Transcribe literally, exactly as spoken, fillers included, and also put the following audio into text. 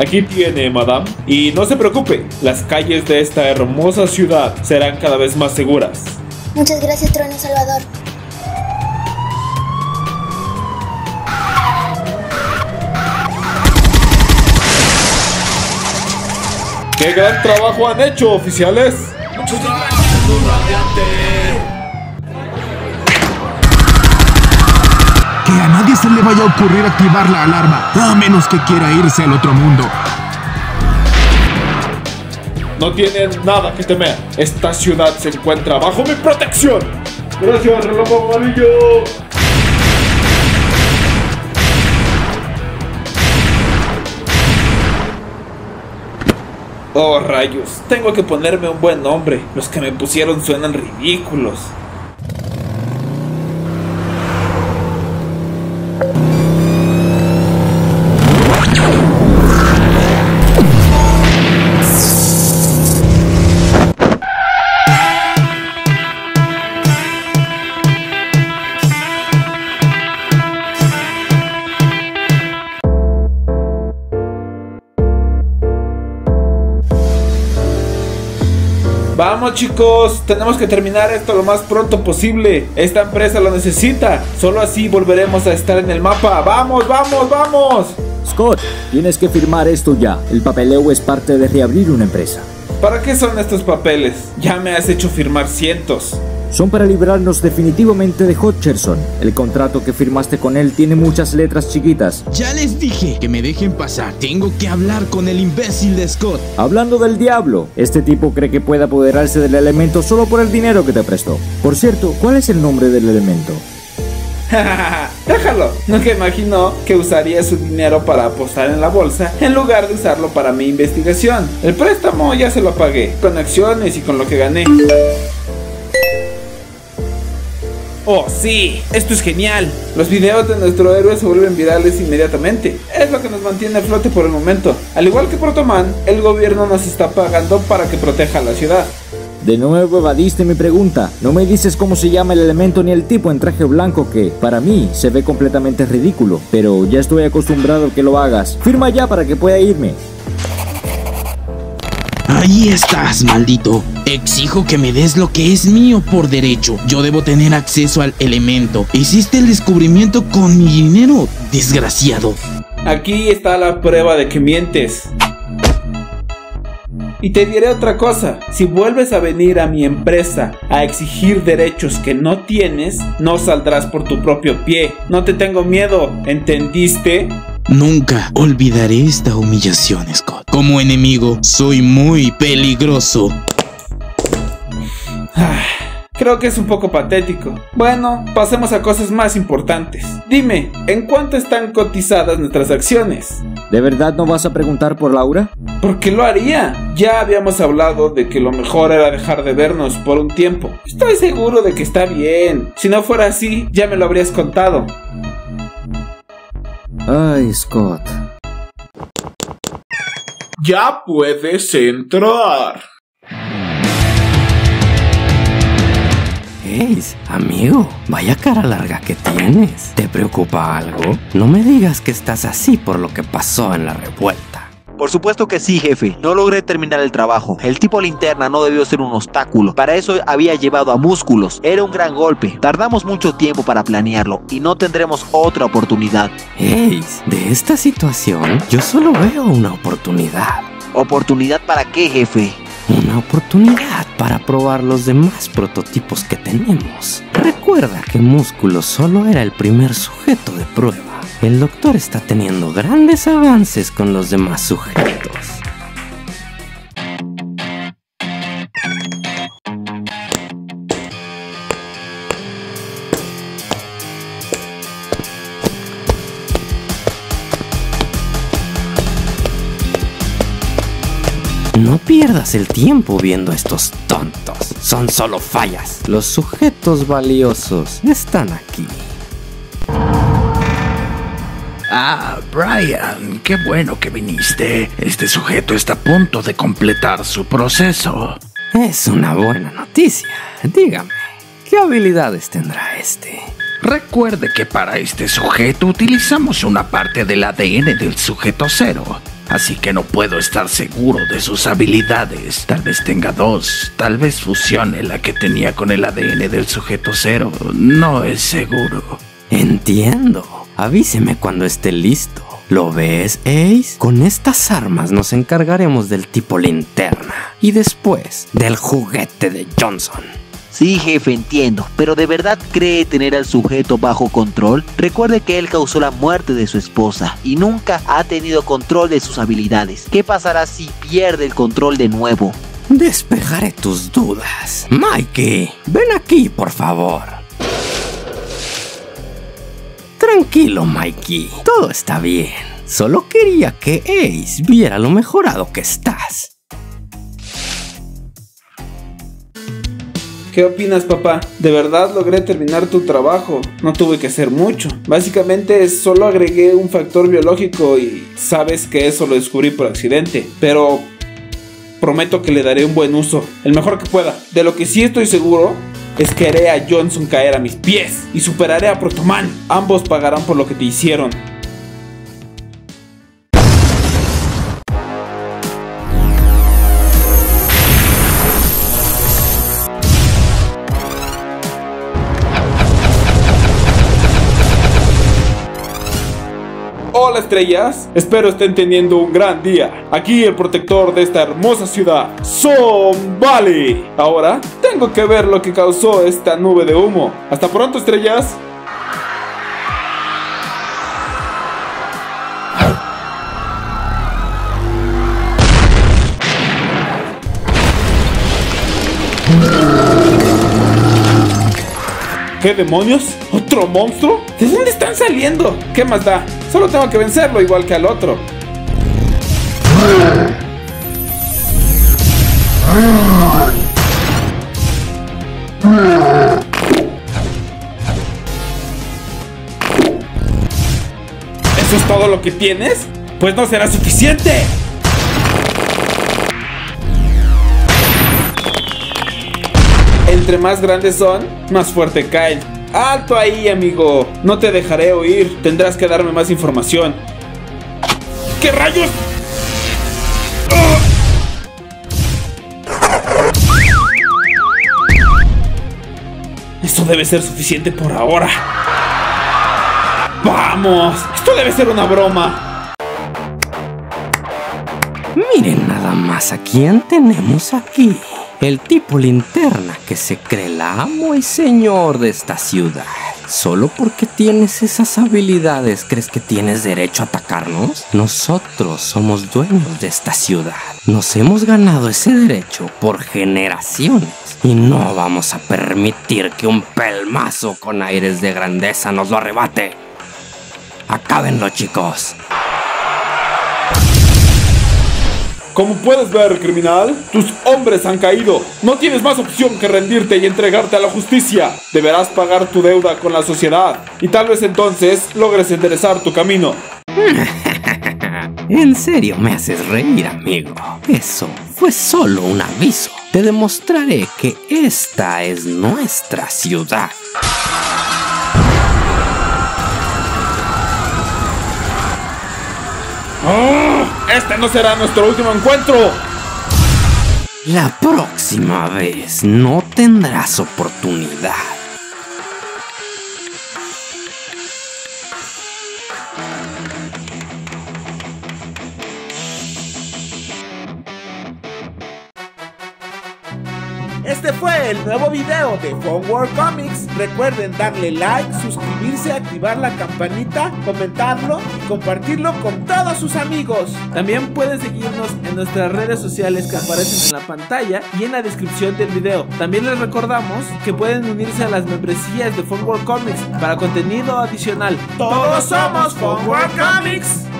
Aquí tiene, madame. Y no se preocupe, las calles de esta hermosa ciudad serán cada vez más seguras. Muchas gracias, Trueno Salvador. ¡Qué gran trabajo han hecho, oficiales! ¡Muchas gracias, comandante! Que a nadie se le vaya a ocurrir activar la alarma, a menos que quiera irse al otro mundo. No tienen nada que temer. Esta ciudad se encuentra bajo mi protección. Gracias, reloj amarillo. Oh, rayos. Tengo que ponerme un buen nombre. Los que me pusieron suenan ridículos. Vamos, chicos, tenemos que terminar esto lo más pronto posible. Esta empresa lo necesita. Solo así volveremos a estar en el mapa. ¡Vamos, vamos, vamos! Scott, tienes que firmar esto ya. El papeleo es parte de reabrir una empresa. ¿Para qué son estos papeles? Ya me has hecho firmar cientos. Son para librarnos definitivamente de Hutcherson. El contrato que firmaste con él tiene muchas letras chiquitas. Ya les dije que me dejen pasar. Tengo que hablar con el imbécil de Scott. Hablando del diablo, este tipo cree que puede apoderarse del elemento solo por el dinero que te prestó. Por cierto, ¿cuál es el nombre del elemento? Déjalo. Nunca imaginó que usaría su dinero para apostar en la bolsa en lugar de usarlo para mi investigación. El préstamo ya se lo pagué, con acciones y con lo que gané. ¡Oh, sí! ¡Esto es genial! Los videos de nuestro héroe se vuelven virales inmediatamente. Es lo que nos mantiene a flote por el momento. Al igual que Protoman, el gobierno nos está pagando para que proteja la ciudad. De nuevo evadiste mi pregunta. No me dices cómo se llama el elemento ni el tipo en traje blanco que, para mí, se ve completamente ridículo. Pero ya estoy acostumbrado a que lo hagas. Firma ya para que pueda irme. Ahí estás, maldito. Exijo que me des lo que es mío por derecho. Yo debo tener acceso al elemento. Hiciste el descubrimiento con mi dinero, desgraciado. Aquí está la prueba de que mientes. Y te diré otra cosa, si vuelves a venir a mi empresa a exigir derechos que no tienes, no saldrás por tu propio pie. No te tengo miedo, ¿entendiste? Nunca olvidaré esta humillación, Scott. Como enemigo, soy muy peligroso. Creo que es un poco patético. Bueno, pasemos a cosas más importantes. Dime, ¿en cuánto están cotizadas nuestras acciones? ¿De verdad no vas a preguntar por Laura? ¿Por qué lo haría? Ya habíamos hablado de que lo mejor era dejar de vernos por un tiempo. Estoy seguro de que está bien. Si no fuera así, ya me lo habrías contado. Ay, Scott. Ya puedes entrar. Hey, amigo, vaya cara larga que tienes. ¿Te preocupa algo? No me digas que estás así por lo que pasó en la revuelta. Por supuesto que sí, jefe. No logré terminar el trabajo. El tipo linterna no debió ser un obstáculo. Para eso había llevado a Músculos. Era un gran golpe. Tardamos mucho tiempo para planearlo y no tendremos otra oportunidad. Hey, de esta situación yo solo veo una oportunidad. ¿Oportunidad para qué, jefe? Una oportunidad para probar los demás prototipos que tenemos. Recuerda que Músculo solo era el primer sujeto de prueba. El doctor está teniendo grandes avances con los demás sujetos. No pierdas el tiempo viendo a estos tontos. Son solo fallas. Los sujetos valiosos están aquí. Ah, Brian, qué bueno que viniste. Este sujeto está a punto de completar su proceso. Es una buena noticia. Dígame, ¿qué habilidades tendrá este? Recuerde que para este sujeto utilizamos una parte del A D N del sujeto cero. así que no puedo estar seguro de sus habilidades. Tal vez tenga dos, tal vez fusione la que tenía con el A D N del sujeto cero. No es seguro. Entiendo. Avíseme cuando esté listo. ¿Lo ves, Ace? Con estas armas nos encargaremos del tipo linterna y después del juguete de Johnson. Sí, jefe, entiendo, pero ¿de verdad cree tener al sujeto bajo control? Recuerde que él causó la muerte de su esposa y nunca ha tenido control de sus habilidades. ¿Qué pasará si pierde el control de nuevo? Despejaré tus dudas. Mikey, ven aquí, por favor. Tranquilo, Mikey, todo está bien. Solo quería que Ace viera lo mejorado que estás. ¿Qué opinas, papá? De verdad logré terminar tu trabajo. No tuve que hacer mucho. Básicamente solo agregué un factor biológico y sabes que eso lo descubrí por accidente. Pero prometo que le daré un buen uso, el mejor que pueda. De lo que sí estoy seguro es que haré a Johnson caer a mis pies y superaré a Protoman. Ambos pagarán por lo que te hicieron. Hola, estrellas, espero estén teniendo un gran día. Aquí el protector de esta hermosa ciudad, Sun Valley. Ahora tengo que ver lo que causó esta nube de humo. Hasta pronto, estrellas. ¿Qué demonios? ¿Otro monstruo? ¿De dónde están saliendo? ¿Qué más da? Solo tengo que vencerlo igual que al otro. ¿Eso es todo lo que tienes? Pues no será suficiente. Entre más grandes son, más fuerte caen. ¡Alto ahí, amigo! No te dejaré oír. Tendrás que darme más información. ¿Qué rayos? ¡Oh! Esto debe ser suficiente por ahora. ¡Vamos! Esto debe ser una broma. Miren nada más a quién tenemos aquí. El tipo linterna que se cree el amo y señor de esta ciudad. ¿Solo porque tienes esas habilidades crees que tienes derecho a atacarnos? Nosotros somos dueños de esta ciudad. Nos hemos ganado ese derecho por generaciones. Y no vamos a permitir que un pelmazo con aires de grandeza nos lo arrebate. Acábenlo, chicos. Como puedes ver, criminal, tus hombres han caído. No tienes más opción que rendirte y entregarte a la justicia. Deberás pagar tu deuda con la sociedad y tal vez entonces logres enderezar tu camino. En serio me haces reír, amigo. Eso fue solo un aviso. Te demostraré que esta es nuestra ciudad. ¡Oh! ¡Este no será nuestro último encuentro! La próxima vez no tendrás oportunidad. Este fue el nuevo video de Phone World Comics. Recuerden darle like, suscribirse, activar la campanita, comentarlo y compartirlo con todos sus amigos. También pueden seguirnos en nuestras redes sociales que aparecen en la pantalla y en la descripción del video. También les recordamos que pueden unirse a las membresías de Phone World Comics para contenido adicional. ¡Todos somos Phone World Comics!